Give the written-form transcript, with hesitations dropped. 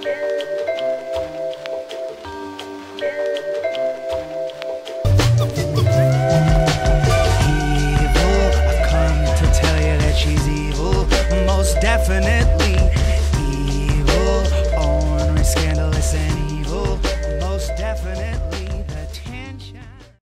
Evil, I've come to tell you that she's evil, most definitely.